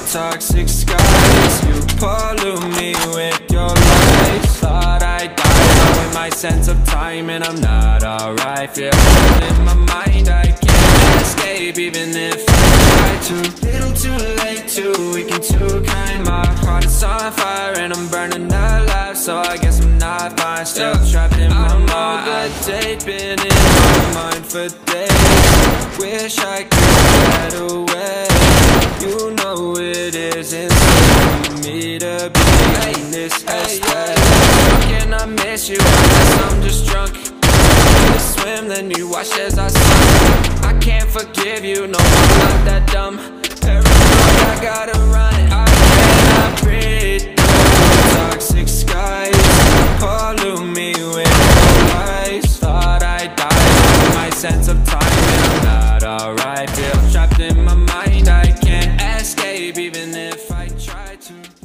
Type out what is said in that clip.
toxic skies. You pollute me with your lies. Thought I'd die with my sense of time, and I'm not alright. Feel in my mind, I can't escape even if I try to. Little too late, too weak and too kind. My heart is on fire and I'm burning alive, so I guess I'm not fine. Still trapped in my mind. The date been in my mind for days. Wish I could get away. You know it isn't safe for me to be in this headspace. How can I miss you? I guess I'm just drunk. You swim, then you watch as I sink. I can't forgive you, no, I'm not that dumb. Every night I gotta run, I cannot breathe. Toxic skies pollute me with your lies. Thought I'd die with my sense of time, and I'm not alright. Feel trapped in my mind, I can't escape even if I try to.